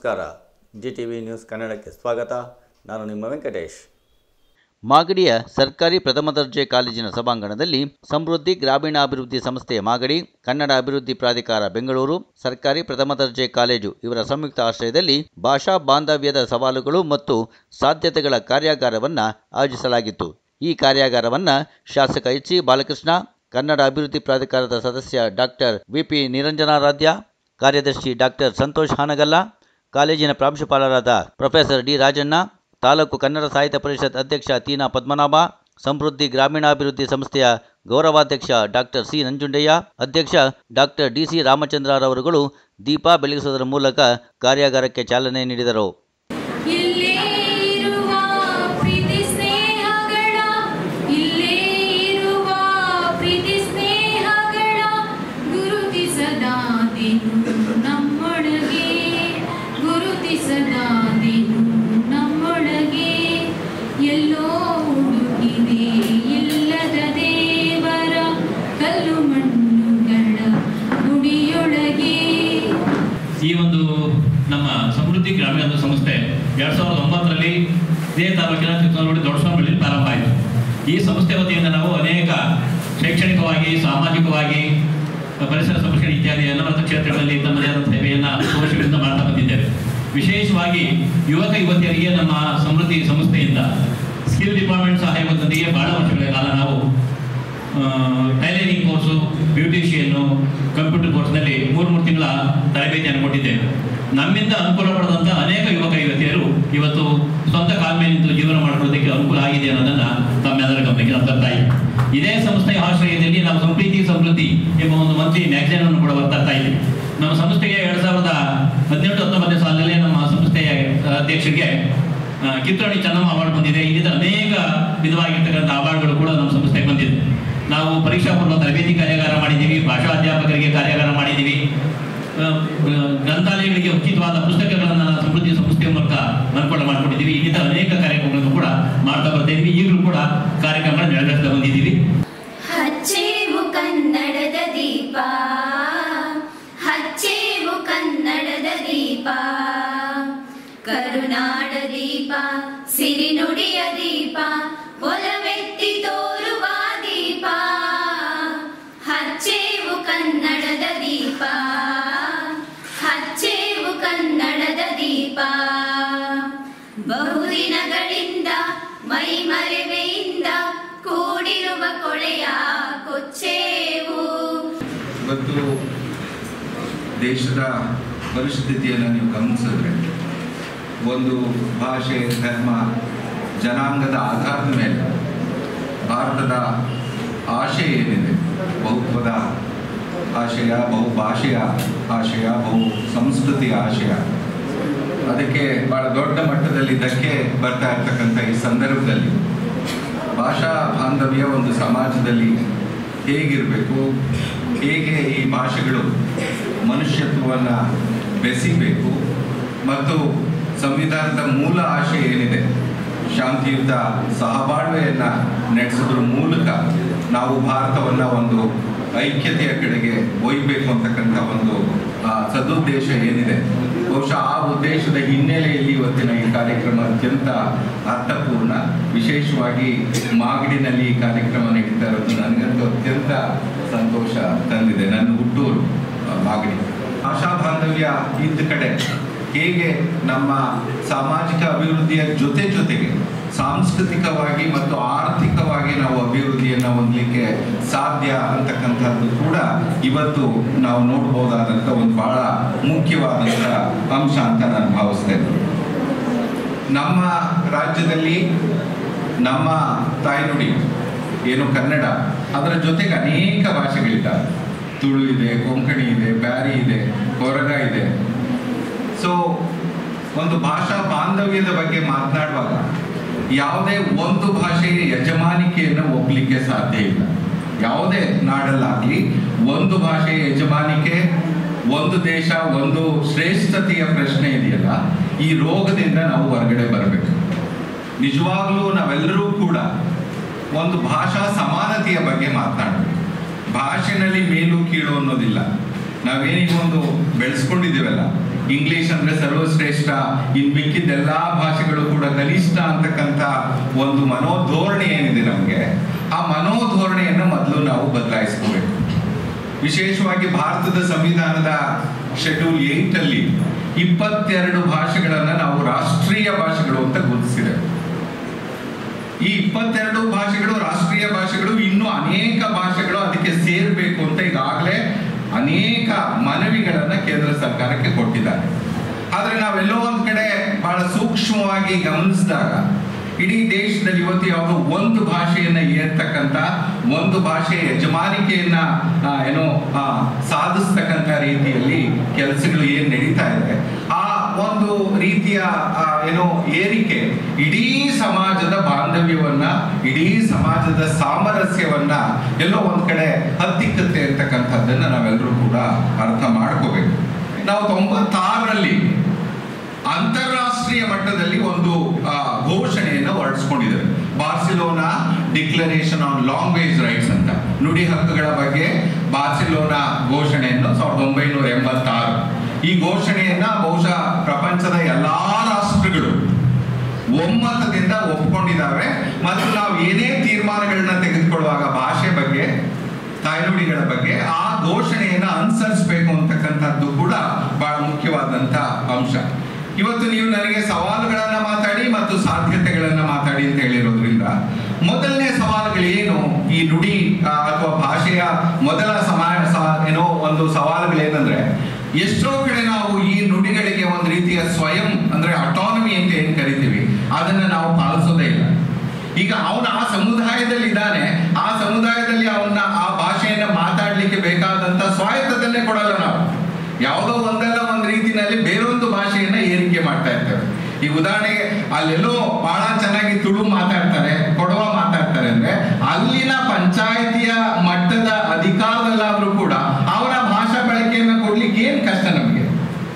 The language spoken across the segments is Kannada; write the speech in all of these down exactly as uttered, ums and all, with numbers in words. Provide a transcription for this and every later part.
ನಮಸ್ಕಾರ. ಜಿ ಟಿ ವಿ ನ್ಯೂಸ್ ಕನ್ನಡಕ್ಕೆ ಸ್ವಾಗತ. ನಾನು ನಿಮ್ಮ ವೆಂಕಟೇಶ್. ಮಾಗಡಿಯ ಸರ್ಕಾರಿ ಪ್ರಥಮ ದರ್ಜೆ ಕಾಲೇಜಿನ ಸಭಾಂಗಣದಲ್ಲಿ ಸಮೃದ್ಧಿ ಗ್ರಾಮೀಣಾಭಿವೃದ್ಧಿ ಸಂಸ್ಥೆ ಮಾಗಡಿ, ಕನ್ನಡ ಅಭಿವೃದ್ಧಿ ಪ್ರಾಧಿಕಾರ ಬೆಂಗಳೂರು, ಸರ್ಕಾರಿ ಪ್ರಥಮ ದರ್ಜೆ ಕಾಲೇಜು ಇವರ ಸಂಯುಕ್ತ ಆಶ್ರಯದಲ್ಲಿ ಭಾಷಾ ಬಾಂಧವ್ಯದ ಸವಾಲುಗಳು ಮತ್ತು ಸಾಧ್ಯತೆಗಳ ಕಾರ್ಯಾಗಾರವನ್ನು ಆಯೋಜಿಸಲಾಗಿತ್ತು. ಈ ಕಾರ್ಯಾಗಾರವನ್ನು ಶಾಸಕ ಎಚ್ ಸಿ ಬಾಲಕೃಷ್ಣ, ಕನ್ನಡ ಅಭಿವೃದ್ಧಿ ಪ್ರಾಧಿಕಾರದ ಸದಸ್ಯ ಡಾಕ್ಟರ್ ವಿ ಪಿ ನಿರಂಜನಾರಾಧ್ಯ, ಕಾರ್ಯದರ್ಶಿ ಡಾಕ್ಟರ್ ಸಂತೋಷ್ ಹಾನಗಲ್ಲ, ಕಾಲೇಜಿನ ಪ್ರಾಂಶುಪಾಲರಾದ ಪ್ರೊಫೆಸರ್ ಡಿ ರಾಜಣ್ಣ, ತಾಲೂಕು ಕನ್ನಡ ಸಾಹಿತ್ಯ ಪರಿಷತ್ ಅಧ್ಯಕ್ಷ ತೀನಾ ಪದ್ಮನಾಭ, ಸಮೃದ್ಧಿ ಗ್ರಾಮೀಣಾಭಿವೃದ್ಧಿ ಸಂಸ್ಥೆಯ ಗೌರವಾಧ್ಯಕ್ಷ ಡಾಕ್ಟರ್ ಸಿ ನಂಜುಂಡಯ್ಯ, ಅಧ್ಯಕ್ಷ ಡಾಕ್ಟರ್ ಡಿ ಸಿ ರಾಮಚಂದ್ರರವರುಗಳು ದೀಪ ಬೆಳಗಿಸುವುದರ ಮೂಲಕ ಕಾರ್ಯಾಗಾರಕ್ಕೆ ಚಾಲನೆ ನೀಡಿದರು. ಈ ಒಂದು ನಮ್ಮ ಸಮೃದ್ಧಿ ಗ್ರಾಮೀಣ ಸಂಸ್ಥೆ ಎರಡು ಸಾವಿರದ ಒಂಬತ್ತರಲ್ಲಿ ಇದೇ ತಾಲೂಕಿನ ಚಿತ್ರನೂರು ದೊಡ್ಡಸ್ವಾಮಿಯಲ್ಲಿ ಪ್ರಾರಂಭ ಆಯಿತು. ಈ ಸಂಸ್ಥೆ ವತಿಯಿಂದ ನಾವು ಅನೇಕ ಶೈಕ್ಷಣಿಕವಾಗಿ, ಸಾಮಾಜಿಕವಾಗಿ, ಪರಿಸರ ಸಂರಕ್ಷಣೆ ಇತ್ಯಾದಿ ಎಲ್ಲ ಕ್ಷೇತ್ರಗಳಲ್ಲಿ ತಮ್ಮದೇ ಆದ ಸೇವೆಯನ್ನು ವರ್ಷಗಳಿಂದ ಮಾಡ್ತಾ ಬಂದಿದ್ದೇವೆ. ವಿಶೇಷವಾಗಿ ಯುವಕ ಯುವತಿಯರಿಗೆ ನಮ್ಮ ಸಮೃದ್ಧಿ ಸಂಸ್ಥೆಯಿಂದ ಸ್ಕಿಲ್ ಡಿಪಾರ್ಟ್ಮೆಂಟ್ ಸಹಾಯಕದೊಂದಿಗೆ ಬಹಳ ವರ್ಷಗಳ ಕಾಲ ನಾವು ಟೈಲರಿಂಗ್ ಕೋರ್ಸು, ಬ್ಯೂಟಿಷಿಯನ್ನು, ಕಂಪ್ಯೂಟರ್ ಕೋರ್ಸ್ನಲ್ಲಿ ಮೂರು ಮೂರು ತಿಂಗಳ ತರಬೇತಿಯನ್ನು ಕೊಟ್ಟಿದ್ದೇವೆ. ನಮ್ಮಿಂದ ಅನುಕೂಲ ಪಡೆದಂಥ ಅನೇಕ ಯುವಕ ಯುವತಿಯರು ಇವತ್ತು ಸ್ವಂತ ಕಾಲ ಮೇಲೆ ನಿಂತು ಜೀವನ ಮಾಡಿಕೊಳ್ಳೋದಕ್ಕೆ ಅನುಕೂಲ ಆಗಿದೆ ಅನ್ನೋದನ್ನು ತಮ್ಮೆಲ್ಲರ ಗಮನಕ್ಕೆ ನಾವು ತರ್ತಾ ಇದ್ದೀವಿ. ಇದೇ ಸಂಸ್ಥೆಯ ಆಶ್ರಯದಲ್ಲಿ ನಾವು ಸಂಪ್ರೀತಿ ಸಮೃದ್ಧಿ ಎಂಬ ಒಂದು ಮಂತ್ಲಿ ಮ್ಯಾಗಝೈನ್ ಅನ್ನು ಕೂಡ ತರ್ತಾ ಇದ್ದೀವಿ. ನಮ್ಮ ಸಂಸ್ಥೆಗೆ ಎರಡು ಸಾವಿರದ ಹದಿನೆಂಟು ಹತ್ತೊಂಬತ್ತನೇ ಸಾಲಿನಲ್ಲಿ ನಮ್ಮ ಸಂಸ್ಥೆಯ ಅಧ್ಯಕ್ಷರಿಗೆ ಕಿತ್ತೂರಾಣಿ ಚೆನ್ನಮ್ಮ ಅವಾರ್ಡ್ ಬಂದಿದೆ. ಇಲ್ಲಿಂದ ಅನೇಕ ವಿಧವಾಗಿರ್ತಕ್ಕಂಥ ಅವಾರ್ಡ್ಗಳು ಕೂಡ ನಮ್ಮ ಸಂಸ್ಥೆಗೆ ಬಂದಿದೆ. ನಾವು ಪರೀಕ್ಷಾ ಪೂರ್ವ ತರಬೇತಿ ಕಾರ್ಯಾಗಾರ ಮಾಡಿದ್ದೀವಿ, ಭಾಷಾ ಅಧ್ಯಾಪಕರಿಗೆ ಕಾರ್ಯಾಗಾರ ಮಾಡಿದ್ದೀವಿ, ಗ್ರಂಥಾಲಯಗಳಿಗೆ ಉಚಿತವಾದ ಪುಸ್ತಕಗಳನ್ನು ಸಮೃದ್ಧಿ ಸಂಸ್ಥೆಯ ಮೂಲಕ ಅನುಕೂಲ ಮಾಡಿಕೊಂಡಿದ್ದೀವಿ. ಇನ್ನಿತ ಅನೇಕ ಕಾರ್ಯಕ್ರಮಗಳನ್ನು ಕೂಡ ಮಾಡ್ತಾ ಬರ್ತಾ ಇದ್ದೀವಿ. ಈಗಲೂ ಕೂಡ ಕಾರ್ಯಕ್ರಮ ನಡೆಸ್ತಾ ಬಂದಿದ್ದೀವಿ. ಹಚ್ಚೇವು ಕನ್ನಡದ ದೀಪ, ಹಚ್ಚೇವು ಕನ್ನಡದ ದೀಪ, ಕರುನಾಡ ದೀಪ, ಸಿರಿನುಡಿಯ ದೀಪ, ಒಲವೆತ್ತಿ ತೋರುವ ದೀಪ, ಹಚ್ಚೇವು ಕನ್ನಡದ ದೀಪ, ಹಚ್ಚೇವು ಕನ್ನಡದ ದೀಪ, ಬಹುದಿನಗಳಿಂದ ಮೈಮರೆವೆಯಿಂದ ಕೂಡಿರುವ ಕೊಳೆಯ ಕೊಚ್ಚೇವು. ಇವತ್ತು ದೇಶದ ಪರಿಸ್ಥಿತಿಯನ್ನು ನೀವು ಗಮನಿಸಿದ್ರೆ, ಒಂದು ಭಾಷೆ, ಧರ್ಮ, ಜನಾಂಗದ ಆಧಾರದ ಮೇಲೆ ಭಾರತದ ಆಶಯ ಏನಿದೆ, ಬಹುತ್ವದ ಆಶಯ, ಬಹುಭಾಷೆಯ ಆಶಯ, ಬಹು ಸಂಸ್ಕೃತಿಯ ಆಶಯ, ಅದಕ್ಕೆ ಬಹಳ ದೊಡ್ಡ ಮಟ್ಟದಲ್ಲಿ ಧಕ್ಕೆ ಬರ್ತಾ ಇರ್ತಕ್ಕಂಥ ಈ ಸಂದರ್ಭದಲ್ಲಿ ಭಾಷಾ ಬಾಂಧವ್ಯ ಒಂದು ಸಮಾಜದಲ್ಲಿ ಹೇಗಿರಬೇಕು, ಹೇಗೆ ಈ ಭಾಷೆಗಳು ಮನುಷ್ಯತ್ವವನ್ನು ಬೆಸಿಬೇಕು ಮತ್ತು ಸಂವಿಧಾನದ ಮೂಲ ಆಶಯ ಏನಿದೆ, ಶಾಂತಿಯುತ ಸಹಬಾಳ್ವೆಯನ್ನು ನಡೆಸೋದ್ರ ಮೂಲಕ ನಾವು ಭಾರತವನ್ನು ಒಂದು ಐಕ್ಯತೆಯ ಕಡೆಗೆ ಒಯ್ಯಬೇಕು ಅಂತಕ್ಕಂಥ ಒಂದು ಸದುದ್ದೇಶ ಏನಿದೆ, ಬಹುಶಃ ಆ ಉದ್ದೇಶದ ಹಿನ್ನೆಲೆಯಲ್ಲಿ ಇವತ್ತಿನ ಈ ಕಾರ್ಯಕ್ರಮ ಅತ್ಯಂತ ಅರ್ಥಪೂರ್ಣ. ವಿಶೇಷವಾಗಿ ಮಾಗಡಿನಲ್ಲಿ ಈ ಕಾರ್ಯಕ್ರಮ ನಡೀತಾ ಇರೋದು ನನಗಂತೂ ಅತ್ಯಂತ ಸಂತೋಷ ತಂದಿದೆ. ನನ್ನ ಹುಟ್ಟೂರು ಮಾಗಡಿ. ಭಾಷಾ ಬಾಂಧವ್ಯ ಇದ್ದ ಕಡೆ ಹೇಗೆ ನಮ್ಮ ಸಾಮಾಜಿಕ ಅಭಿವೃದ್ಧಿಯ ಜೊತೆ ಜೊತೆಗೆ ಸಾಂಸ್ಕೃತಿಕವಾಗಿ ಮತ್ತು ಆರ್ಥಿಕವಾಗಿ ನಾವು ಅಭಿವೃದ್ಧಿಯನ್ನು ಹೊಂದಲಿಕ್ಕೆ ಸಾಧ್ಯ ಅಂತಕ್ಕಂಥದ್ದು ಕೂಡ ಇವತ್ತು ನಾವು ನೋಡ್ಬೋದಾದಂಥ ಒಂದು ಬಹಳ ಮುಖ್ಯವಾದಂಥ ಅಂಶ ಅಂತ ನಾನು ಭಾವಿಸ್ತೇನೆ. ನಮ್ಮ ರಾಜ್ಯದಲ್ಲಿ ನಮ್ಮ ತಾಯ್ನುಡಿ ಏನು ಕನ್ನಡ, ಅದರ ಜೊತೆಗೆ ಅನೇಕ ಭಾಷೆಗಳಿದ್ದಾವೆ. ತುಳು ಇದೆ, ಕೊಂಕಣಿ ಇದೆ, ಬ್ಯಾರಿ ಇದೆ, ಕೊರಗ ಇದೆ. ಸೊ ಒಂದು ಭಾಷಾ ಬಾಂಧವ್ಯದ ಬಗ್ಗೆ ಮಾತನಾಡುವಾಗ ಯಾವುದೇ ಒಂದು ಭಾಷೆಯ ಯಜಮಾನಿಕೆಯನ್ನು ಒಪ್ಪಲಿಕ್ಕೆ ಸಾಧ್ಯ ಇಲ್ಲ. ಯಾವುದೇ ನಾಡಲ್ಲಾಗಲಿ ಒಂದು ಭಾಷೆಯ ಯಜಮಾನಿಕೆ, ಒಂದು ದೇಶ, ಒಂದು ಶ್ರೇಷ್ಠತೆಯ ಪ್ರಶ್ನೆ ಇದೆಯಲ್ಲ, ಈ ರೋಗದಿಂದ ನಾವು ಹೊರಗಡೆ ಬರಬೇಕು. ನಿಜವಾಗ್ಲೂ ನಾವೆಲ್ಲರೂ ಕೂಡ ಒಂದು ಭಾಷಾ ಸಮಾನತೆಯ ಬಗ್ಗೆ ಮಾತನಾಡಬೇಕು. ಭಾಷೆನಲ್ಲಿ ಮೇಲು ಕೀಳು ಅನ್ನೋದಿಲ್ಲ. ನಾವೇನೀಗ ಒಂದು ಬೆಳೆಸ್ಕೊಂಡಿದ್ದೀವಲ್ಲ, ಇಂಗ್ಲಿಷ್ ಅಂದ್ರೆ ಸರ್ವಶ್ರೇಷ್ಠ, ಇನ್ ಮಿಕ್ಕಿದ್ದೆಲ್ಲಾ ಭಾಷೆಗಳು ಕೂಡ ಕನಿಷ್ಠ ಅಂತಕ್ಕಂಥ ಒಂದು ಮನೋಧೋರಣೆ ಏನಿದೆ ನಮಗೆ, ಆ ಮನೋಧೋರಣೆಯನ್ನು ಮೊದಲು ನಾವು ಬದಲಾಯಿಸ್ಕೋಬೇಕು. ವಿಶೇಷವಾಗಿ ಭಾರತದ ಸಂವಿಧಾನದ ಶೆಡ್ಯೂಲ್ ಏಟ್ ಅಲ್ಲಿ ಇಪ್ಪತ್ತೆರಡು ಭಾಷೆಗಳನ್ನ ನಾವು ರಾಷ್ಟ್ರೀಯ ಭಾಷೆಗಳು ಅಂತ ಗುರುತಿಸಿದೆ. ಈ ಇಪ್ಪತ್ತೆರಡು ಭಾಷೆಗಳು ರಾಷ್ಟ್ರೀಯ ಭಾಷೆಗಳು, ಇನ್ನು ಅನೇಕ ಭಾಷೆಗಳು ಅದಕ್ಕೆ ಸೇರ್ಬೇಕು ಅಂತ ಈಗಾಗಲೇ ಅನೇಕ ಮನವಿಗಳನ್ನ ಕೇಂದ್ರ ಸರ್ಕಾರಕ್ಕೆ ಕೊಟ್ಟಿದ್ದಾರೆ. ಆದ್ರೆ ನಾವೆಲ್ಲೋ ಒಂದ್ ಕಡೆ ಬಹಳ ಸೂಕ್ಷ್ಮವಾಗಿ ಗಮನಿಸಿದಾಗ ಇಡೀ ದೇಶದಲ್ಲಿ ಇವತ್ತು ಯಾವುದೋ ಒಂದು ಭಾಷೆಯನ್ನ ಏರ್ತಕ್ಕಂಥ, ಒಂದು ಭಾಷೆಯ ಯಜಮಾನಿಕೆಯನ್ನ ಏನೋ ಸಾಧಿಸ್ತಕ್ಕಂಥ ರೀತಿಯಲ್ಲಿ ಕೆಲಸಗಳು ಏನ್ ನಡೀತಾ ಇದೆ, ಆ ಒಂದು ರೀತಿಯ ಏನೋ ಏರಿಕೆ ಇಡೀ ಸಮಾಜದ ಬಾಂಧವ್ಯವನ್ನ, ಇಡೀ ಸಮಾಜದ ಸಾಮರಸ್ಯವನ್ನ ಎಲ್ಲೋ ಒಂದ್ ಕಡೆ ಹತ್ತಿಕ್ಕತ್ತೆ ಅಂತಕ್ಕಂಥದ್ದನ್ನ ನಾವೆಲ್ಲರೂ ಕೂಡ ಅರ್ಥ ಮಾಡ್ಕೋಬೇಕು. ನಾವು ತೊಂಬತ್ತಾರರಲ್ಲಿ ಅಂತಾರಾಷ್ಟ್ರೀಯ ಮಟ್ಟದಲ್ಲಿ ಒಂದು ಘೋಷಣೆಯನ್ನು ಹೊರಡಿಸ್ಕೊಂಡಿದ್ದಾರೆ, Barcelona declaration on language rights ಅಂತ, ನುಡಿ ಹಕ್ಕುಗಳ ಬಗ್ಗೆ ಬಾರ್ಸಿಲೋನಾ ಘೋಷಣೆಯನ್ನು ಸಾವಿರದ ಒಂಬೈನೂರ ಎಂಬತ್ತಾರು. ಈ ಘೋಷಣೆಯನ್ನ ಬಹುಶಃ ಪ್ರಪಂಚದ ಎಲ್ಲಾ ರಾಷ್ಟ್ರಗಳು ಒಮ್ಮತದಿಂದ ಒಪ್ಕೊಂಡಿದ್ದಾವೆ. ಮತ್ತು ನಾವು ಏನೇ ತೀರ್ಮಾನಗಳನ್ನ ತೆಗೆದುಕೊಳ್ಳುವಾಗ ಭಾಷೆ ಬಗ್ಗೆ, ತಾಯ್ನುಡಿಗಳ ಬಗ್ಗೆ ಆ ಘೋಷಣೆಯನ್ನ ಅನುಸರಿಸಬೇಕು ಅಂತಕ್ಕಂಥದ್ದು ಕೂಡ ಬಹಳ ಮುಖ್ಯವಾದಂತ ಅಂಶ. ಇವತ್ತು ನೀವು ನನಗೆ ಸವಾಲುಗಳನ್ನ ಮಾತಾಡಿ ಮತ್ತು ಸಾಧ್ಯತೆಗಳನ್ನ ಮಾತಾಡಿ ಅಂತ ಹೇಳಿರೋದ್ರಿಂದ, ಮೊದಲನೇ ಸವಾಲುಗಳೇನು, ಈ ನುಡಿ ಅಥವಾ ಭಾಷೆಯ ಮೊದಲ ಸಮಾ ಏನೋ ಒಂದು ಸವಾಲುಗಳೇನಂದ್ರೆ, ಎಷ್ಟೋ ಕಡೆ ನಾವು ಈ ನುಡಿಗಳಿಗೆ ಒಂದು ರೀತಿಯ ಸ್ವಯಂ ಅಂದ್ರೆ ಅಟಾನಮಿ ಅಂತ ಏನ್ ಕರಿತೀವಿ ಅದನ್ನ ನಾವು ಪಾಲಿಸೋದೇ ಇಲ್ಲ. ಈಗ ಅವನ ಆ ಸಮುದಾಯದಲ್ಲಿ ಇದ್ದಾನೆ, ಆ ಸಮುದಾಯದಲ್ಲಿ ಅವನ್ನ ಆ ಭಾಷೆಯನ್ನ ಮಾತಾಡ್ಲಿಕ್ಕೆ ಬೇಕಾದಂತ ಸ್ವಾಯತ್ತದನ್ನೇ ಕೊಡಲ್ಲ ನಾವು. ಯಾವುದೋ ಒಂದಲ್ಲ ಒಂದು ರೀತಿಯಲ್ಲಿ ಬೇರೊಂದು ಭಾಷೆಯನ್ನ ಏರಿಕೆ ಮಾಡ್ತಾ ಇರ್ತೇವೆ. ಈ ಉದಾಹರಣೆಗೆ ಅಲ್ಲೆಲ್ಲೋ ಬಹಳ ಚೆನ್ನಾಗಿ ತುಳು ಮಾತಾಡ್ತಾರೆ, ಕೊಡವ ಮಾತಾಡ್ತಾರೆ ಅಂದ್ರೆ ಅಲ್ಲಿನ ಪಂಚಾಯಿತಿಯ ಮಟ್ಟದ ಅಧಿಕಾರದಲ್ಲಾದ್ರೂ ಕೂಡ ಅವರ ಭಾಷಾ ಬಳಕೆಯನ್ನ ಕೊಡ್ಲಿಕ್ಕೆ ಏನ್ ಕಷ್ಟ ನಮಗೆ.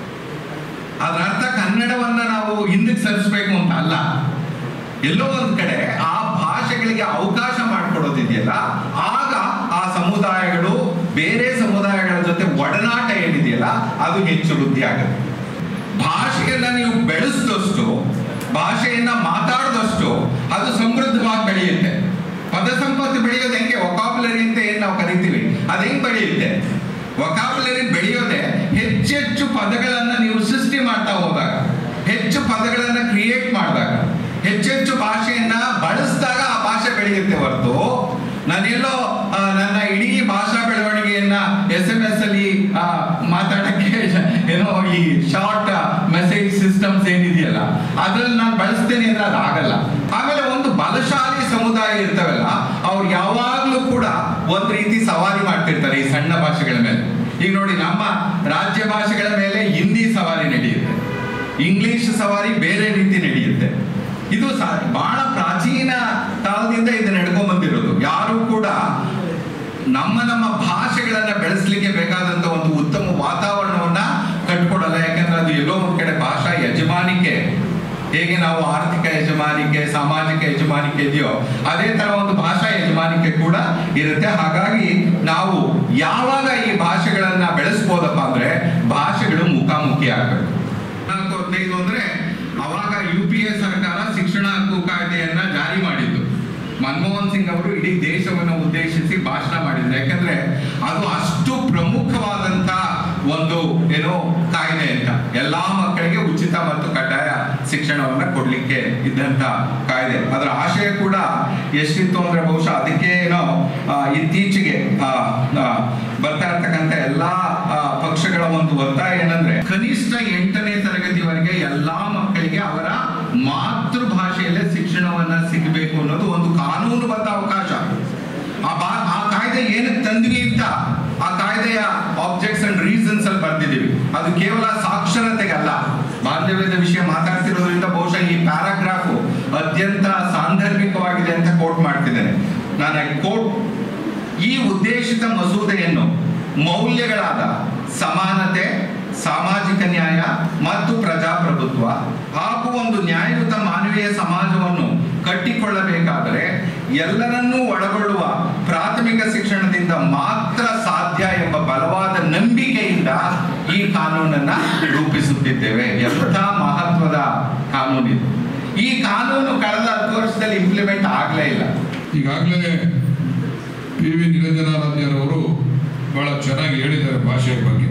ಅದರ ಅರ್ಥ ಕನ್ನಡವನ್ನ ನಾವು ಹಿಂದಕ್ಕೆ ಸರಿಸಬೇಕು ಅಂತ ಅಲ್ಲ. ಎಲ್ಲೋ ಒಂದ್ ಕಡೆ ಆ ಭಾಷೆಗಳಿಗೆ ಅವಕಾಶ ಮಾಡಿಕೊಡೋದಿದೆಯಲ್ಲ, ಆಗ ಆ ಸಮುದಾಯಗಳು ಬೇರೆ ಸಮುದಾಯಗಳ ಜೊತೆ ಒಡನಾಟ ಏನಿದೆಯಲ್ಲ ಅದು ಹೆಚ್ಚು ವೃದ್ಧಿ ಆಗುತ್ತೆ. ಭಾಷೆಯನ್ನ ನೀವು ಬೆಳೆಸಿದಷ್ಟು, ಭಾಷೆಯನ್ನ ಮಾತಾಡಿದಷ್ಟು ಅದು ಸಮೃದ್ಧವಾಗಿ ಬೆಳೆಯುತ್ತೆ. ಪದ ಸಂಪತ್ತು ಬೆಳೆಯೋದು ಹೆಂಗೆ, ವೊಕಾಬುಲರಿ ಅಂತ ಏನ್ ನಾವು ಕರಿತೀವಿ ಅದು ಹೆಂಗ್ ಬೆಳೆಯುತ್ತೆ? ವೊಕಾಬುಲರಿ ಬೆಳೆಯೋದೆ ಹೆಚ್ಚೆಚ್ಚು ಪದಗಳನ್ನ ನೀವು ಸೃಷ್ಟಿ ಮಾಡ್ತಾ ಹೋದಾಗ, ಹೆಚ್ಚು ಪದಗಳನ್ನ ಕ್ರಿಯೇಟ್ ಮಾಡಿದಾಗ, ಹೆಚ್ಚೆಚ್ಚು ಭಾಷೆಯನ್ನ ಬಳಸಿದಾಗ ಆ ಭಾಷೆ ಬೆಳೆಯುತ್ತೆ ಹೊರತು ನಾನೆಲ್ಲೋ ನನ್ನ ಇಡೀ ಭಾಷಾ ಬೆಳವಣಿಗೆಯನ್ನ ಎಸ್ ಎಂ ಎಸ್ ಅಲ್ಲಿ ಮಾತಾಡಕ್ಕೆ ಏನೋ ಈ ಶಾರ್ಟ್ ಮೆಸೇಜ್ ಸಿಸ್ಟಮ್ಸ್ ಏನಿದೆಯಲ್ಲ ಅದ್ರಲ್ಲಿ ನಾನು ಬಳಸ್ತೇನೆ ಅಂದ್ರೆ ಅದು ಆಗಲ್ಲ. ಆಮೇಲೆ ಒಂದು ಬಲಶಾಲಿ ಸಮುದಾಯ ಇರ್ತವಲ್ಲ, ಅವ್ರು ಯಾವಾಗ್ಲೂ ಕೂಡ ಒಂದ್ ರೀತಿ ಸವಾರಿ ಮಾಡ್ತಿರ್ತಾರೆ ಈ ಸಣ್ಣ ಭಾಷೆಗಳ ಮೇಲೆ. ಈಗ ನೋಡಿ, ನಮ್ಮ ರಾಜ್ಯ ಭಾಷೆಗಳ ಮೇಲೆ ಹಿಂದಿ ಸವಾರಿ ನಡೆಯುತ್ತೆ, ಇಂಗ್ಲಿಷ್ ಸವಾರಿ ಬೇರೆ ರೀತಿ ನಡೆಯುತ್ತೆ. ಇದು ಬಹಳ ಪ್ರಾಚೀನ ಕಾಲದಿಂದ ಇದು ನಡ್ಕೊಂಡ್ ಬಂದಿರೋದು. ಯಾರು ಕೂಡ ನಮ್ಮ ನಮ್ಮ ಭಾಷೆಗಳನ್ನ ಬೆಳೆಸಲಿಕ್ಕೆ ಬೇಕಾದಂತ ಒಂದು ಉತ್ತಮ ವಾತಾವರಣವನ್ನ ಕಟ್ಕೊಡಲ್ಲ. ಯಾಕಂದ್ರೆ ಅದು ಎಲ್ಲೋ ಒಂದ್ ಕಡೆ ಭಾಷಾ ಯಜಮಾನಿಕೆ, ಹೇಗೆ ನಾವು ಆರ್ಥಿಕ ಯಜಮಾನಿಕೆ, ಸಾಮಾಜಿಕ ಯಜಮಾನಿಕೆ ಇದೆಯೋ ಅದೇ ತರ ಒಂದು ಭಾಷಾ ಯಜಮಾನಿಕೆ ಕೂಡ ಇರುತ್ತೆ. ಹಾಗಾಗಿ ನಾವು ಯಾವಾಗ ಈ ಭಾಷೆಗಳನ್ನ ಬೆಳೆಸ್ಬೋದಪ್ಪ ಅಂದ್ರೆ ಭಾಷೆಗಳು ಮುಖಾಮುಖಿ ಆಗ್ಬೇಕು. ನಾಲ್ಕು ಹದಿನೈದು ಅಂದ್ರೆ ಅವಾಗ ಯು ಪಿ ಎ ಸರ್ಕಾರ ಶಿಕ್ಷಣ ಹಕ್ಕು ಕಾಯ್ದೆಯನ್ನ ಜಾರಿ ಮಾಡಿದ್ದು. ಮನಮೋಹನ್ ಸಿಂಗ್ ಅವರು ಇಡೀ ದೇಶವನ್ನು ಉದ್ದೇಶಿಸಿ ಭಾಷಣ ಮಾಡಿದ್ರು. ಯಾಕಂದ್ರೆ ಅದು ಅಷ್ಟು ಪ್ರಮುಖವಾದಂತ ಒಂದು ಏನೋ ಕಾಯ್ದೆ ಅಂತ, ಎಲ್ಲಾ ಮಕ್ಕಳಿಗೆ ಉಚಿತ ಮತ್ತು ಕಡ್ಡಾಯ ಶಿಕ್ಷಣವನ್ನ ಕೊಡ್ಲಿಕ್ಕೆ ಇದ್ದಂತ ಕಾಯ್ದೆ. ಅದರ ಆಶಯ ಕೂಡ ಎಷ್ಟಿತ್ತು ಅಂದ್ರೆ ಬಹುಶಃ ಅದಕ್ಕೆ ಏನೋ ಇತ್ತೀಚೆಗೆ ಬರ್ತಾ ಇರ್ತಕ್ಕಂಥ ಎಲ್ಲಾ ಪಕ್ಷಗಳ ಒಂದು ಒತ್ತಾಯ ಏನಂದ್ರೆ, ಕನಿಷ್ಠ ಎಂಟನೇ ತರಗತಿವರೆಗೆ ಎಲ್ಲಾ ಮಕ್ಕಳಿಗೆ ಅವರ ಮಾತೃಭಾಷೆಯಲ್ಲೇ ಶಿಕ್ಷಣವನ್ನ ಸಿಗಬೇಕು ಅನ್ನೋದು ಒಂದು ಕಾನೂನುಬದ್ಧ ಅವಕಾಶ. ಆ ಬಾ ಆ ಕಾಯ್ದೆ ಏನಕ್ಕೆ ತಂದ್ವಿ ಅಂತ ಆ ಕಾಯ್ದೆಯ ಆಬ್ಜೆಕ್ಟ್ಸ್ ಅಂಡ್ ರೀಸನ್ಸ್ ಅಲ್ಲಿ ಬರ್ತಿದೀವಿ. ಅದು ಕೇವಲ ಸಾಕ್ಷರತೆಗಲ್ಲ, ಬಾಂಧವ್ಯದ ವಿಷಯ ಮಾತಾಡ್ತಿರೋದ್ರಿಂದ ಬಹುಶಃ ಈ ಪ್ಯಾರಾಗ್ರಾಫ್ ಅತ್ಯಂತ ಸಾಂದರ್ಭಿಕವಾಗಿದೆ ಅಂತ ಕೋಟ್ ಮಾಡ್ತಿದ್ದೇನೆ. ನಾನು ಕೋಟ್, ಈ ಉದ್ದೇಶಿತ ಮಸೂದೆಯನ್ನು ಮೌಲ್ಯಗಳಾದ ಸಮಾನತೆ, ಸಾಮಾಜಿಕ ನ್ಯಾಯ ಮತ್ತು ಪ್ರಜಾಪ್ರಭುತ್ವ ಹಾಗೂ ಒಂದು ನ್ಯಾಯಯುತ ಮಾನವೀಯ ಸಮಾಜವನ್ನು ಕಟ್ಟಿಕೊಳ್ಳಬೇಕಾದರೆ ಎಲ್ಲರನ್ನೂ ಒಳಗೊಳ್ಳುವ ಪ್ರಾಥಮಿಕ ಶಿಕ್ಷಣದಿಂದ ಮಾತ್ರ ಸಾಧ್ಯ ಎಂಬ ಬಲವಾದ ನಂಬಿಕೆ ನಂಬಿಕೆಯಿಂದ ಈ ಕಾನೂನನ್ನ ರೂಪಿಸುತ್ತಿದ್ದೇವೆ. ಎಂಥ ಮಹತ್ವದ ಕಾನೂನಿದು. ಈ ಕಾನೂನು ಕಳೆದ ಹತ್ತು ವರ್ಷದಲ್ಲಿ ಇಂಪ್ಲಿಮೆಂಟ್ ಆಗಲೇ ಇಲ್ಲ. ಈಗಾಗಲೇ ಪಿ ವಿ ನಿರಂಜನಾರಾಧ್ಯರವರು ಬಹಳ ಚೆನ್ನಾಗಿ ಹೇಳಿದ್ದಾರೆ ಭಾಷೆಯ ಬಗ್ಗೆ.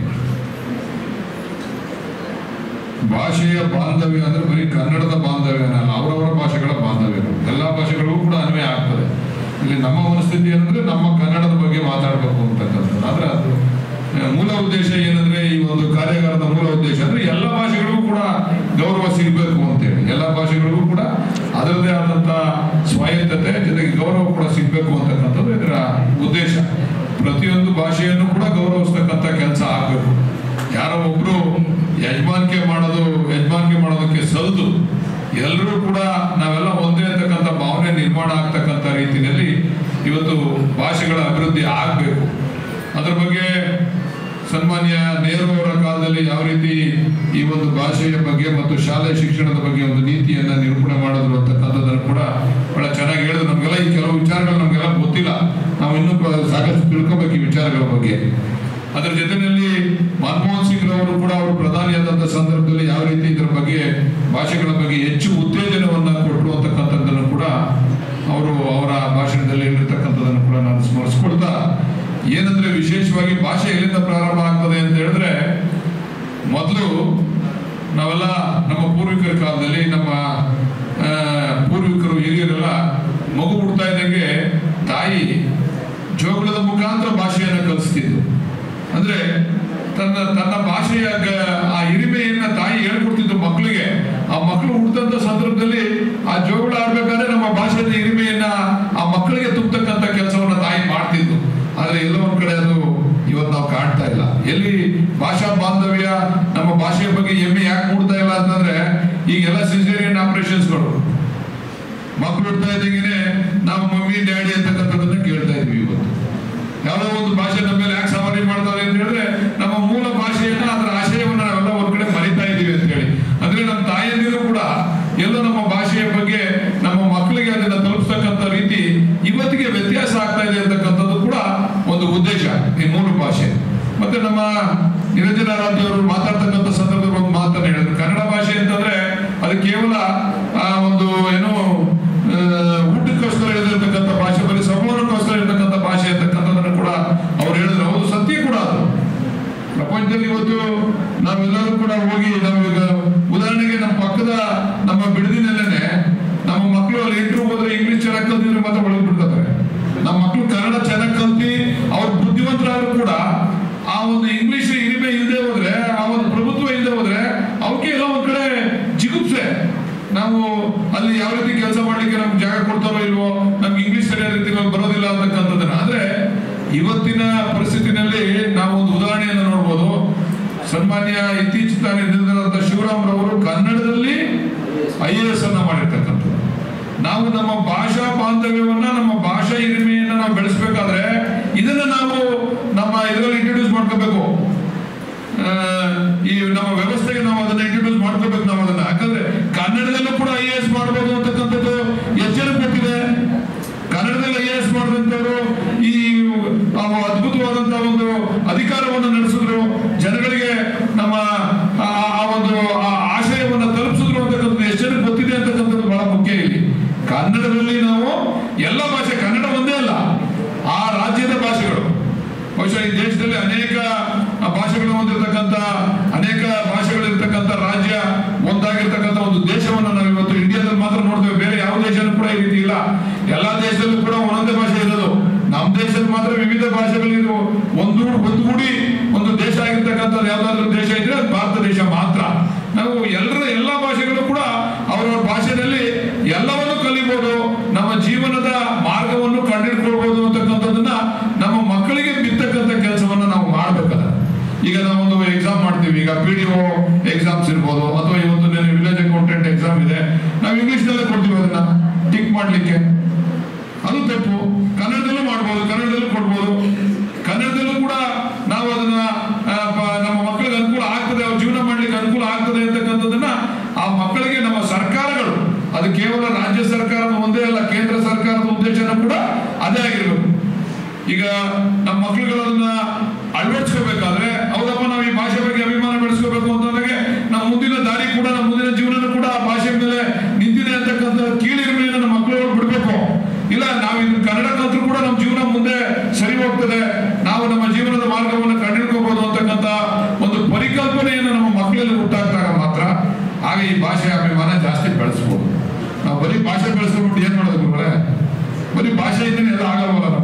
ಭಾಷೆಯ ಬಾಂಧವ್ಯ ಅಂದ್ರೆ ಬರೀ ಕನ್ನಡದ ಬಾಂಧವ್ಯನಲ್ಲ, ಅವರವರ ಭಾಷೆಗಳ ಬಾಂಧವ್ಯ ಎಲ್ಲ ಭಾಷೆಗಳಿಗೂ ಕೂಡ ಅನ್ವಯ ಆಗ್ತದೆ. ಇಲ್ಲಿ ನಮ್ಮ ಮನಸ್ಥಿತಿ ಏನಂದ್ರೆ ನಮ್ಮ ಕನ್ನಡದ ಬಗ್ಗೆ ಮಾತಾಡಬೇಕು ಅಂತಕ್ಕಂಥದ್ದು. ಆದ್ರೆ ಅದು ಮೂಲ ಉದ್ದೇಶ ಏನಂದ್ರೆ, ಈ ಒಂದು ಕಾರ್ಯಾಗಾರದ ಮೂಲ ಉದ್ದೇಶ ಅಂದ್ರೆ ಎಲ್ಲ ಭಾಷೆಗಳಿಗೂ ಕೂಡ ಗೌರವ ಸಿಗಬೇಕು ಅಂತೇಳಿ, ಎಲ್ಲ ಭಾಷೆಗಳಿಗೂ ಕೂಡ ಅದರದೇ ಆದಂತ ಸ್ವಾಯತ್ತತೆ ಜೊತೆಗೆ ಗೌರವ ಕೂಡ ಸಿಗಬೇಕು ಅಂತಕ್ಕಂಥದ್ದು ಇದರ ಉದ್ದೇಶ. ಪ್ರತಿಯೊಂದು ಭಾಷೆಯನ್ನು ಕೂಡ ಗೌರವಿಸ್ತಕ್ಕಂಥ ಕೆಲಸ ಆಗ್ಬೇಕು. ಯಾರೋ ಒಬ್ರು ಯಜಮಾನಿಕೆ ಮಾಡೋದು ಯಜಮಾನಿಕೆ ಮಾಡೋದಕ್ಕೆ ಸಲ್ದು ಎಲ್ಲರೂ ಕೂಡ ನಾವೆಲ್ಲ ಒಂದೇ ಅಂತಕ್ಕಂಥ ಭಾವನೆ ನಿರ್ಮಾಣ ಆಗ್ತಕ್ಕಂಥ ರೀತಿಯಲ್ಲಿ ಇವತ್ತು ಭಾಷೆಗಳ ಅಭಿವೃದ್ಧಿ ಆಗಬೇಕು. ಅದರ ಬಗ್ಗೆ ಸನ್ಮಾನ್ಯ ನೆಹರು ಅವರ ಕಾಲದಲ್ಲಿ ಯಾವ ರೀತಿ ಈ ಒಂದು ಭಾಷೆಯ ಬಗ್ಗೆ ಮತ್ತು ಶಾಲೆ ಶಿಕ್ಷಣದ ಬಗ್ಗೆ ಒಂದು ನೀತಿಯನ್ನ ನಿರೂಪಣೆ ಮಾಡಿದ್ರು ಅಂತಕ್ಕಂಥದ್ದನ್ನು ಕೂಡ ಬಹಳ ಚೆನ್ನಾಗಿ ಹೇಳಿದ್ರು. ನಮಗೆಲ್ಲ ಈ ಕೆಲವು ವಿಚಾರಗಳು ನಮಗೆಲ್ಲ ಗೊತ್ತಿಲ್ಲ, ನಾವು ಇನ್ನೂ ಸಾಕಷ್ಟು ತಿಳ್ಕೊಬೇಕು ಈ ವಿಚಾರಗಳ ಬಗ್ಗೆ. ಅದರ ಜೊತೆಯಲ್ಲಿ ಮನಮೋಹನ್ ಸಿಂಗ್ ರವರು ಕೂಡ ಅವರು ಪ್ರಧಾನಿಯಾದಂತಹ ಸಂದರ್ಭದಲ್ಲಿ ಯಾವ ರೀತಿ ಇದರ ಬಗ್ಗೆ ಭಾಷೆಗಳ ಬಗ್ಗೆ ಹೆಚ್ಚು ಉತ್ತೇಜನವನ್ನ ಕೊಟ್ಟರು ಅಂತಕ್ಕಂಥದ್ದನ್ನು ಕೂಡ ಅವರು ಅವರ ಭಾಷಣದಲ್ಲಿ ಹೇಳಿರ್ತಕ್ಕಂಥದ್ದನ್ನು ಕೂಡ ನಾನು ಸ್ಮರಿಸ್ಕೊಳ್ತಾ, ಏನಂದ್ರೆ ವಿಶೇಷವಾಗಿ ಭಾಷೆ ಎಲ್ಲಿಂದ ಪ್ರಾರಂಭ ಆಗ್ತದೆ ಅಂತ ಹೇಳಿದ್ರೆ, ಮೊದಲು ನಾವೆಲ್ಲ ನಮ್ಮ ಪೂರ್ವಿಕರ ಕಾಲದಲ್ಲಿ ನಮ್ಮ ಪೂರ್ವಿಕರು ಹಿರಿಯರೆಲ್ಲ ಮಗು ಹುಡ್ತಾ ಇದ್ದಂಗೆ ತಾಯಿ ಜೋಗುಳದ ಮುಖಾಂತರ ಭಾಷೆಯನ್ನು ಕಲಿಸ್ತಿದ್ರು. ಅಂದ್ರೆ ತನ್ನ ತನ್ನ ಭಾಷೆಯ ಆ ಹಿರಿಮೆಯನ್ನ ತಾಯಿ ಹೇಳ್ಕೊಡ್ತಿದ್ರು ಮಕ್ಕಳಿಗೆ. ಆ ಮಕ್ಕಳು ಹುಟ್ಟಂತ ಸಂದರ್ಭದಲ್ಲಿ ಆ ಜೋಗುಳ ಆಡ್ಬೇಕಾದ್ರೆ ನಮ್ಮ ಭಾಷೆಯ ಹಿರಿಮೆಯನ್ನ ಆ ಮಕ್ಕಳಿಗೆ ತುಂಬತಕ್ಕಂಥ ಕೆಲಸವನ್ನ ತಾಯಿ ಮಾಡ್ತಿದ್ರು. ಆದ್ರೆ ಎಲ್ಲೋ ಒಂದ್ ಕಡೆ ಅದು ಇವತ್ತು ನಾವು ಕಾಣ್ತಾ ಇಲ್ಲ. ಎಲ್ಲಿ ಭಾಷಾ ಬಾಂಧವ್ಯ, ನಮ್ಮ ಭಾಷೆಯ ಬಗ್ಗೆ ಹೆಮ್ಮೆ ಯಾಕೆ ಮೂಡ್ತಾ ಇಲ್ಲ ಅಂತಂದ್ರೆ, ಈಗೆಲ್ಲ ಸಿಸೇರಿಯನ್ ಆಪರೇಷನ್ಸ್ಗಳು, ಮಕ್ಕಳು ಇಡ್ತಾ ಇದ್ದಂಗೆ ನಾವು ಮಮ್ಮಿ ಡ್ಯಾಡಿ ಅಂತಕ್ಕಂಥದ್ದನ್ನ ಕೇಳ್ತಾ ಇದ್ವಿ. ಇವತ್ತು ಯಾವುದೋ ಒಂದು ಭಾಷೆ ನಮ್ಮ ಮೇಲೆ ಯಾಕೆ ಸವಾರಿ ಮಾಡ್ತಾರೆ ಅಂತ ಹೇಳಿದ್ರೆ, ನಮ್ಮ ಮೂಲ ಭಾಷೆಯನ್ನ ಅದರ ಆಶಯವನ್ನ ನಾವೆಲ್ಲ ಒಂದ್ ಕಡೆ ಮರಿತಾ ಇದೀವಿ ಅಂತ ಹೇಳಿ. ಅಂದ್ರೆ ನಮ್ಮ ತಾಯಿಯಂದಿರು ಕೂಡ ಎಲ್ಲೋ ನಮ್ಮ ಭಾಷೆಯ ಬಗ್ಗೆ ನಮ್ಮ ಮಕ್ಕಳಿಗೆ ಅದನ್ನ ತಲುಪಿಸ್ತಕ್ಕಂಥ ರೀತಿ ಇವತ್ತಿಗೆ ವ್ಯತ್ಯಾಸ ಆಗ್ತಾ ಇದೆ ಅಂತಕ್ಕಂಥದ್ದು ಕೂಡ ಒಂದು ಉದ್ದೇಶ ಈ ಮೂಲ ಭಾಷೆ. ಮತ್ತೆ ನಮ್ಮ ನಿರಂಜನಾರಾಧ್ಯ ಅವರು ಮಾತಾಡ್ತಕ್ಕಂಥ ಸಂದರ್ಭದಲ್ಲಿ ಒಂದು ಮಾತನ್ನ ಹೇಳಿದ್ರು, ಕನ್ನಡ ಭಾಷೆ ಅಂತಂದ್ರೆ ಅದು ಕೇವಲ ಆ ಒಂದು ಏನು ಊಟಕ್ಕೋಸ್ಕರ ಹೇಳಿರ್ತಕ್ಕಂಥ ಭಾಷೆ, ಬರೀ ಸಂವಹನಕ್ಕೋಸ್ಕರ ಇರತಕ್ಕಂಥ ಭಾಷೆ ಅಂತಕ್ಕಂಥದ್ದನ್ನು ಕೂಡ ಅವ್ರು ಹೇಳಿದ್ರು. ಹೌದು, ಸತ್ಯ ಕೂಡ ಅದು. ಪ್ರಪಂಚದಲ್ಲಿ ಇವತ್ತು ನಾವೆಲ್ಲರೂ ಕೂಡ ಹೋಗಿ ನಾವೀಗ ಉದಾಹರಣೆಗೆ ನಮ್ಮ ಪಕ್ಕದ ನಮ್ಮ ಬಿಡದಿನಲ್ಲೇನೆ ನಮ್ಮ ಮಕ್ಕಳು ಅಲ್ಲಿ ಇಂಟರ್ವ್ಯೂ ಹೋದ್ರೆ ಇಂಗ್ಲಿಷ್ ಚೆನ್ನಾಗಿ ಕಲ್ತಿದ್ರೆ ಮಾತ್ರ ಒಳಗೆ ಬಿಡ್ತಾರೆ. ನಮ್ಮ ಮಕ್ಕಳು ಕನ್ನಡ ಚೆನ್ನಾಗಿ ಕಲ್ತಿ ಅವ್ರು ಬುದ್ಧಿವಂತರಾದ್ರು ಕೂಡ ಆ ಒಂದು ಇಂಗ್ಲಿಷ್ ಹಿರಿಮೆ ಇಲ್ಲದೆ ಹೋದ್ರೆ, ಆ ಒಂದು ಪ್ರಭುತ್ವ ಇಲ್ಲದೆ ಹೋದ್ರೆ ಅವಕ್ಕೆ ಎಲ್ಲ ಒಂದ್ ಕಡೆ ಜಿಗುಪ್ಸೆ. ನಾವು ಅಲ್ಲಿ ಯಾವ ರೀತಿ ಕೆಲಸ ಮಾಡ್ಲಿಕ್ಕೆ ನಮ್ಗೆ ಜಾಗ ಕೊಡ್ತಾರೋ ಇಲ್ವೋ, ನಮ್ಗೆ ಇಂಗ್ಲಿಷ್ ಸರಿಯಾದ ರೀತಿಯಲ್ಲಿ ಬರೋದಿಲ್ಲ ಅಂತಕ್ಕಂಥದ್ದನ್ನ. ಆದ್ರೆ ಇವತ್ತಿನ ಪರಿಸ್ಥಿತಿನಲ್ಲಿ ನಾವು ಒಂದು ಉದಾಹರಣೆಯನ್ನು ನೋಡ್ಬೋದು. ಸನ್ಮಾನ್ಯ ಇತ್ತೀಚಿನ ತಾನೇ ನಿಧನರಾದ ಶಿವರಾಮ್ ರವರು ಕನ್ನಡದಲ್ಲಿ ಐ ಎ ಎಸ್ ಅನ್ನ ಮಾಡಿರ್ತಕ್ಕಂಥದ್ದು. ನಾವು ನಮ್ಮ ಭಾಷಾ ಬಾಂಧವ್ಯವನ್ನ, ನಮ್ಮ ಭಾಷಾ ಹಿರಿಮೆಯನ್ನ ನಾವು ಬೆಳೆಸಬೇಕಾದ್ರೆ ಇದನ್ನ ನಾವು ನಮ್ಮ ಇದರಲ್ಲಿ ಇಂಟ್ರೊಡ್ಯೂಸ್ ಮಾಡ್ಕೋಬೇಕು. ಈ ನಮ್ಮ ವ್ಯವಸ್ಥೆಗೆ ನಾವು ಅದನ್ನ ಇಂಟ್ರೊಡ್ಯೂಸ್ ಮಾಡ್ಕೋಬೇಕು. ನಾವು ಅದನ್ನ ಯಾಕಂದ್ರೆ ಕನ್ನಡದಲ್ಲೂ ಕೂಡ ಐ ಎ ಎಸ್ ಮಾಡಬಹುದು ಅಂತಕ್ಕಂಥದ್ದು ಎಚ್ಚರ ಕೊಟ್ಟಿದೆ. ಕನ್ನಡದಲ್ಲಿ ಐ ಎ ಎಸ್ ಮಾಡಿದಂತವರು ಈ ಅದ್ಭುತವಾದಂತಹ ಒಂದು ಅಧಿಕಾರವನ್ನು ನಡೆಸಿದ್ರು, ಜನಗಳಿಗೆ ನಮ್ಮ ಆ ಒಂದು ಆಶಯವನ್ನ ತಲುಪಿಸಿದ್ರು ಅಂತಕ್ಕಂಥದ್ದು ಎಷ್ಟು ಜನಕ್ಕೆ ಗೊತ್ತಿದೆ ಅಂತಕ್ಕಂಥದ್ದು ಬಹಳ ಮುಖ್ಯ. ಇಲ್ಲಿ ಕನ್ನಡದಲ್ಲಿ ನಾವು ಎಲ್ಲ ಭಾಷೆ, ಕನ್ನಡ ಒಂದೇ ಅಲ್ಲ, ಆ ರಾಜ್ಯದ ಭಾಷೆಗಳು, ಬಹುಶಃ ಈ ದೇಶದಲ್ಲಿ ಅನೇಕ ಭಾಷೆಗಳು ಹೊಂದಿರತಕ್ಕಂಥ ಅನೇಕ ಭಾಷೆಗಳಿರ್ತಕ್ಕಂಥ ರಾಜ್ಯ ಒಂದಾಗಿರ್ತಕ್ಕಂಥ ಒಂದು ದೇಶವನ್ನು ನಾವು ಇವತ್ತು ಇಂಡಿಯಾದಲ್ಲಿ ಮಾತ್ರ ನೋಡ್ತೇವೆ. ಬೇರೆ ಯಾವ ದೇಶನೂ ಕೂಡ ಈ ರೀತಿ ಇಲ್ಲ. ಎಲ್ಲಾ ದೇಶದಲ್ಲೂ ಕೂಡ ಒಂದೊಂದೇ ಭಾಷೆ ಇರೋದು. ನಮ್ಮ ದೇಶದಲ್ಲಿ ಮಾತ್ರ ವಿವಿಧ ಭಾಷೆಗಳಿರುವ ಒಂದು ಒಂದುಗೂಡಿ ಒಂದು ದೇಶ ಆಗಿರ್ತಕ್ಕಂಥದ್ದು ಯಾವ್ದಾದ್ರು ದೇಶ ಇದ್ರೆ ಅದು ಭಾರತ ದೇಶ ಮಾತ್ರ. ನಾವು ಎಲ್ಲರ ಎಲ್ಲಾ ಭಾಷೆಗಳು ಕೂಡ ಅವರವರ ಭಾಷೆಯಲ್ಲಿ ಎಲ್ಲವನ್ನು ಕಲಿಬಹುದು, ನಮ್ಮ ಜೀವನದ ಮಾರ್ಗವನ್ನು ಕಂಡುಹಿಡ್ಕೊಳ್ಬಹುದು ಅಂತಕ್ಕಂಥದ್ದನ್ನ ನಮ್ಮ ಮಕ್ಕಳಿಗೆ ಬಿತ್ತಕ್ಕಂಥ ಕೆಲಸವನ್ನ ನಾವು ಮಾಡ್ಬೇಕಲ್ಲ. ಈಗ ನಾವೊಂದು ಎಕ್ಸಾಮ್ ಮಾಡ್ತೀವಿ, ಈಗ ಪಿ ಡಿ ಒ ಎಕ್ಸಾಮ್ಸ್ ಇರ್ಬೋದು, ಅಥವಾ ಇವತ್ತು ವಿಲೇಜ್ ಅಕೌಂಟೆಂಟ್ ಎಕ್ಸಾಮ್ ಇದೆ, ನಾವು ಇಂಗ್ಲಿಷ್ ನಲ್ಲೇ ಕೊಡ್ತೀವಿ ಅದನ್ನ ಟಿಕ್ ಮಾಡ್ಲಿಕ್ಕೆ. ಅದು ತಪ್ಪು. ಕನ್ನಡದಲ್ಲೂ ಮಾಡ್ಬೋದು, ಕನ್ನಡದಲ್ಲೂ ಕೊಡ್ಬೋದು. ಕನ್ನಡದಲ್ಲೂ ಕೂಡ ನಾವು ಅದನ್ನ ನಮ್ಮ ಮಕ್ಕಳಿಗೆ ಅನುಕೂಲ ಆಗ್ತದೆ, ಅವ್ರ ಜೀವನ ಮಾಡ್ಲಿಕ್ಕೆ ಅನುಕೂಲ ಆಗ್ತದೆ ಅಂತಕ್ಕಂಥದ್ದನ್ನ ಆ ಮಕ್ಕಳಿಗೆ ನಮ್ಮ ಸರ್ಕಾರಗಳು, ಅದು ಕೇವಲ ರಾಜ್ಯ ಸರ್ಕಾರದ ಒಂದೇ ಅಲ್ಲ, ಕೇಂದ್ರ ಸರ್ಕಾರದ ಉದ್ದೇಶನೂ ಕೂಡ ಅದೇ ಆಗಿರ್ಬೇಕು. ಈಗ ನಮ್ಮ ಮಕ್ಕಳುಗಳನ್ನ ಅಳವಡಿಸ್ಕೋಬೇಕಾದ್ರೆ ಅವ್ರು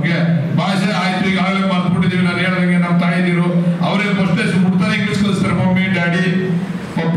ನಮ್ಗೆ ಭಾಷೆ ಆಯ್ತು ಈಗಾಗಲೇ ಮರ್ತ್ಬಿಟ್ಟಿದೀವಿ. ನಾನು ಹೇಳ್ದಂಗೆ ನಮ್ಮ ತಾಯಿದಿರು ಅವರೇ ಫಸ್ಟ್ ಬಿಡ್ತಾರೆ ಇಂಗ್ಲಿಷ್ ಕಲಿಸ್ತಾರೆ. Mummy daddy papa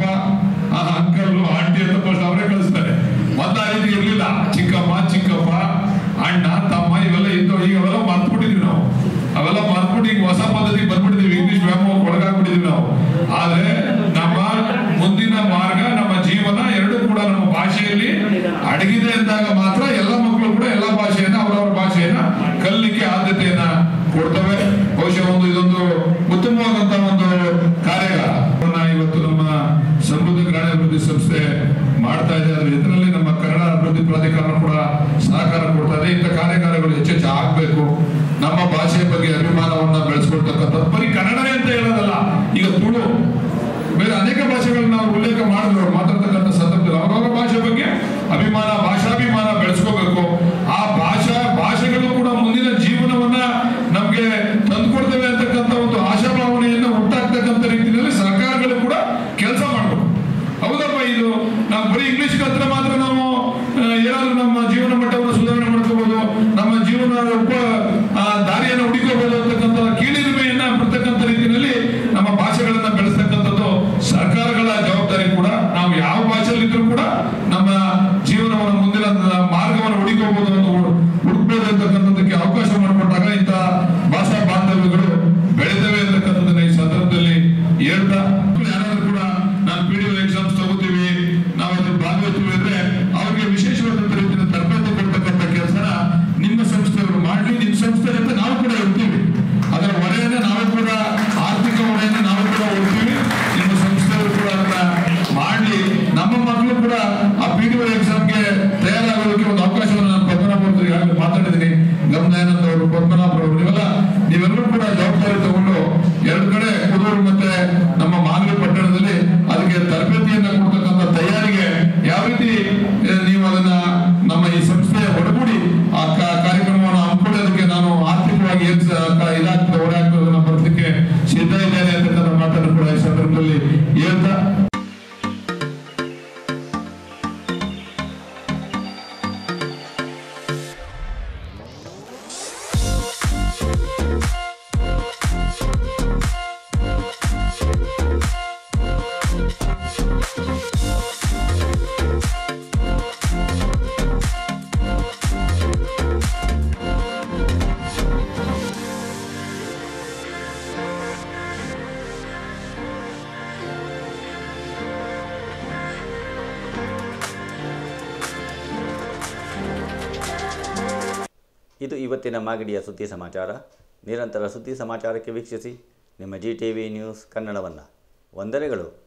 uncle aunty ಅಂತ ಫಸ್ಟ್ ಅವರೇ ಕಲಿಸ್ತಾರೆ. ಮೊದಲ ರೀತಿ ಇರ್ಲಿಲ್ಲ. ಚಿಕ್ಕಮ್ಮ ಚಿಕ್ಕಪ್ಪ ಅಣ್ಣ ತಮ್ಮ ಇವೆಲ್ಲ ಇದ್ದು ಈಗ ಅವೆಲ್ಲ ಮರ್ತ್ಬಿಟ್ಟಿದೀವಿ ನಾವು. ಅವೆಲ್ಲ ಮರ್ತ್ಬಿಟ್ಟು ಈಗ ಹೊಸ ಪದ್ಧತಿ ಬಂದ್ಬಿಟ್ಟಿದೀವಿ. ಇಂಗ್ಲಿಷ್ ವ್ಯಾಮೋಹಕ್ಕೆ ಒಳಗಾಗ್ಬಿಟ್ಟಿದೀವಿ ನಾವು. ಆದ್ರೆ ನಮ್ಮ ಮುಂದಿನ ಮಾರ್ಗ ನಮ್ಮ ಜೀವನ ಎರಡೂ ಕೂಡ ನಮ್ಮ ಭಾಷೆಯಲ್ಲಿ ಅಡಗಿದೆ ಅಂದಾಗ ಮಾತ್ರ ಎಲ್ಲ ಮಕ್ಕಳು ಕೂಡ ಎಲ್ಲ ಭಾಷೆಯನ್ನ ಅವರವರ ಭಾಷೆಯನ್ನ ಕಲಿಲಿಕ್ಕೆ ಆದ್ಯತೆಯನ್ನ ಕೊಡ್ತವೆ. ಬಹುಶಃ ಒಂದು ಇದೊಂದು ಉತ್ತಮವಾದಂತ ಒಂದು ಕಾರ್ಯಾಗಾರ ಇವತ್ತು ನಮ್ಮ ಸಮೃದ್ಧ ಗ್ರಾಮೀಣಾಭಿವೃದ್ಧಿ ಸಂಸ್ಥೆ ಮಾಡ್ತಾ ಇದೆ. ಅದ್ರ ಇದರಲ್ಲಿ ನಮ್ಮ ಕನ್ನಡ ಅಭಿವೃದ್ಧಿ ಪ್ರಾಧಿಕಾರ ಕೂಡ ಸಹಕಾರ ಕೊಡ್ತಾ ಇದೆ. ಇಂಥ ಕಾರ್ಯಾಗಾರಗಳು ಹೆಚ್ಚೆಚ್ಚು ಆಗ್ಬೇಕು. ನಮ್ಮ ಭಾಷೆಯ ಬಗ್ಗೆ ಅಭಿಮಾನವನ್ನ ಬೆಳೆಸ್ಕೊಳ್ತಕ್ಕಂಥ ಬರೀ ಕನ್ನಡನೇ ಅಂತ ಹೇಳೋದಲ್ಲ. ಈಗ ತುಳು ಬೇರೆ ಅನೇಕ ಭಾಷೆಗಳನ್ನ ನಾವು ಉಲ್ಲೇಖ ಮಾಡಿದ್ರು ಮಾತಾಡ್ತಕ್ಕಂಥ ಸಂದರ್ಭದಲ್ಲಿ ಅವರವರ ಭಾಷೆ ಬಗ್ಗೆ ಅಭಿಮಾನ ಭಾಷಾಭಿಮಾನ ಬೆಳೆಸ್ಕೋಬೇಕು. ಆ ಭಾಷಾ ಭಾಷೆಗಳು ಕೂಡ ಮುಂದಿನ ಜೀವನವನ್ನ ನಮ್ಗೆ ತಂದುಕೊಡ್ತೇವೆ ಅಂತಕ್ಕಂಥ ಒಂದು ಆಶಾಭಾವನೆಯನ್ನು ಉಂಟಾಗ್ತಕ್ಕಂಥ ರೀತಿಯಲ್ಲಿ ಸರ್ಕಾರಗಳು ಕೂಡ ಕೆಲಸ ಮಾಡಬೇಕು. ಹೌದಪ್ಪ, ಇದು ನಾವು ಬರೀ ಇಂಗ್ಲಿಷ್ ಕಲ್ತ್ರೆ ಮಾತ್ರ ನಾವು ಏನಾದ್ರೂ ನಮ್ಮ ಜೀವನ ಮಟ್ಟವನ್ನು ಸುಧಾರಣೆ ಮಾಡ್ಕೋಬಹುದು, ನಮ್ಮ ಜೀವನ ಉಪ ದಾರಿಯನ್ನು ಹುಡುಕೋಬಹುದು ಅಂತಕ್ಕಂಥ ಕೀಳಿರಿಮೆಯನ್ನ ಬರ್ತಕ್ಕಂಥ ರೀತಿಯಲ್ಲಿ ನಮ್ಮ ಭಾಷೆಗಳನ್ನ ಬೆಳೆಸ್ತಕ್ಕಂಥದ್ದು ಸರ್ಕಾರಗಳ ಜವಾಬ್ದಾರಿ ಕೂಡ. ನಾವು ಯಾವ ಭಾಷೆಯಲ್ಲಿ ಇದ್ರೂ ಕೂಡ ನಮ್ಮ ಜೀವನವನ್ನು ಮುಂದಿನ ಮಾರ್ಗವನ್ನು ಹುಡುಕೋಬಹುದು ಅಂತ ಹುಡುಕ್ಬೋದು ಅಂತಕ್ಕಂಥದ್ದಕ್ಕೆ ಅವಕಾಶ ಮಾಡಿಕೊಟ್ಟಾಗ ಇಂಥ ಭಾಷಾ ಬಾಂಧವ್ಯಗಳು ಬೆಳೆತವೆ ಅಂತಕ್ಕಂಥದ್ದನ್ನ ಈ ಸಂದರ್ಭದಲ್ಲಿ ಹೇಳ್ತಾ, ಯಾರಾದ್ರೂ ಕೂಡ ನಾನು ಪಿ ಡಿ ಒ ಎಕ್ಸಾಮ್ಸ್ ತಗೋತೀವಿ, ನಾವು ಅದ್ರ ಭಾಗವಹಿಸ್ತೀವಿ ಅಂದ್ರೆ ಅವ್ರಿಗೆ ವಿಶೇಷವಾದಂತ ರೀತಿಯ ತರಬೇತಿ ಕೊಡ್ತಕ್ಕಂಥ ಕೆಲಸನ ನಿಮ್ಮ ಸಂಸ್ಥೆಯವರು ಮಾಡ್ಲಿ. ನಿಮ್ಮ ಸಂಸ್ಥೆ ಅಂತ ನಾವು ಕೂಡ ಇರ್ತೀವಿ. ಅದರ ಹೊರೆಯನ್ನ ನಾವು ಕೂಡ ಆರ್ಥಿಕ ಹೊರೆಯನ್ನ ನಾವು ಕೂಡ ಹೊಡ್ತೀವಿ. ನಿಮ್ಮ ಸಂಸ್ಥೆಯವರು ಕೂಡ ಅದನ್ನ ಮಾಡ್ಲಿ. ನಮ್ಮ ಮಕ್ಕಳು ಕೂಡ ಆ ಪಿ ಡಿ ಒ ಎಕ್ಸಾಮ್ಗೆ ತಯಾರಾಗೋದಕ್ಕೆ ಒಂದು ಅವಕಾಶವನ್ನು ನಾನು ಪದ್ಮನಾಭ ಈಗಾಗಲೇ ಮಾತಾಡಿದ್ದೀನಿ. ಗಮನಾನಂದ್ ಅವರು, ಪದ್ಮನಾಭ ಅವರು, ನೀವೆಲ್ಲ ನೀವೆಲ್ಲರೂ ಕೂಡ ಜವಾಬ್ದಾರಿ ತಗೊಂಡು ಎರಡು ಕಡೆ ಕುದೂರು ಮತ್ತೆ ನಮ್ಮ ಮಾಗಡಿ ಪಟ್ಟಣದಲ್ಲಿ ಅದಕ್ಕೆ ತರಬೇತಿಯನ್ನ ಕೊಡ್ತಕ್ಕಂಥ ತಯಾರಿಗೆ ಯಾವ ರೀತಿ ನೀವು ಅದನ್ನ ನಮ್ಮ ಈ ಸಂಸ್ಥೆಯ ಒಡಗೂಡಿ ಆ ಕಾರ್ಯಕ್ರಮವನ್ನು ಹಮ್ಮಿಕೊಳ್ಳೋದಕ್ಕೆ ನಾನು ಆರ್ಥಿಕವಾಗಿ ಏನ್ ಇದಾಗ್ತದೆ ಹೊರೆ ಆಗ್ತದೆ ಬರೋದಕ್ಕೆ ಸಿದ್ಧ ಇದ್ದೇನೆ ಅಂತ ನನ್ನ ಮಾತನ್ನು ಕೂಡ ಈ ಸಂದರ್ಭದಲ್ಲಿ ಹೇಳ್ತಾ, ಇದು ಇವತ್ತಿನ ಮಾಗಡಿಯ ಸುದ್ದಿ ಸಮಾಚಾರ. ನಿರಂತರ ಸುದ್ದಿ ಸಮಾಚಾರಕ್ಕೆ ವೀಕ್ಷಿಸಿ ನಿಮ್ಮ ಜಿ ಟಿ ವಿ ನ್ಯೂಸ್ ಕನ್ನಡವನ್ನು. ವಂದನೆಗಳು.